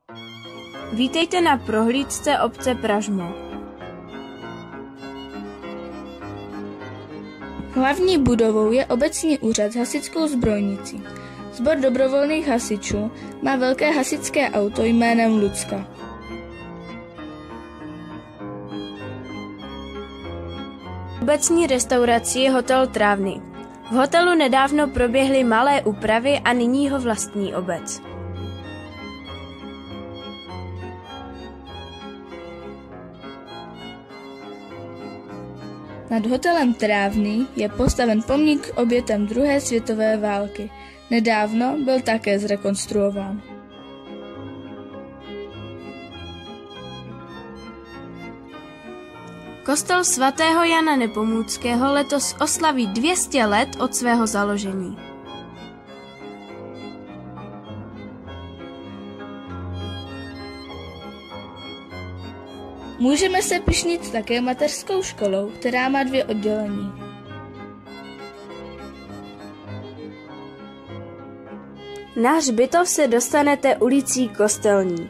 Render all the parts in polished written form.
Vítejte na prohlídce obce Pražmo. Hlavní budovou je obecní úřad s hasičskou zbrojnicí. Sbor dobrovolných hasičů má velké hasičské auto jménem Lucka. Obecní restaurací je hotel Trávny. V hotelu nedávno proběhly malé úpravy a nyní ho vlastní obec. Nad hotelem Trávný je postaven pomník obětem druhé světové války. Nedávno byl také zrekonstruován. Kostel svatého Jana Nepomuckého letos oslaví 200 let od svého založení. Můžeme se pyšnit také mateřskou školou, která má 2 oddělení. Na hřbitov se dostanete ulicí Kostelní.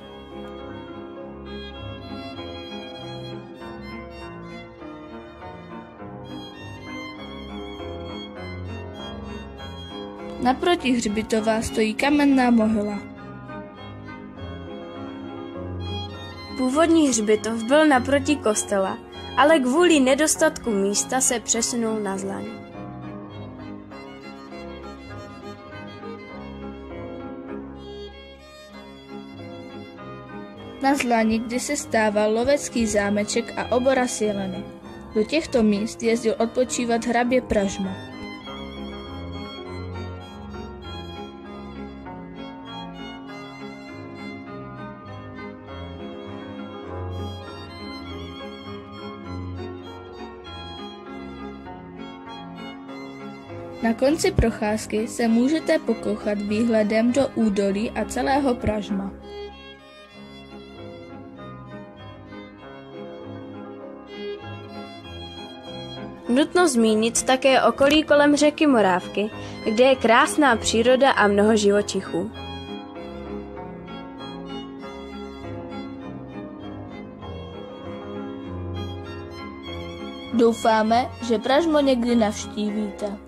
Naproti hřbitova stojí kamenná mohyla. Původní hřbitov byl naproti kostela, ale kvůli nedostatku místa se přesunul na Zlaň. Na Zlani kdysi stával lovecký zámeček a obora Jeleny. Do těchto míst jezdil odpočívat hrabě Pražmo. Na konci procházky se můžete pokouchat výhledem do údolí a celého Pražma. Nutno zmínit také okolí kolem řeky Morávky, kde je krásná příroda a mnoho živočichů. Doufáme, že Pražmo někdy navštívíte.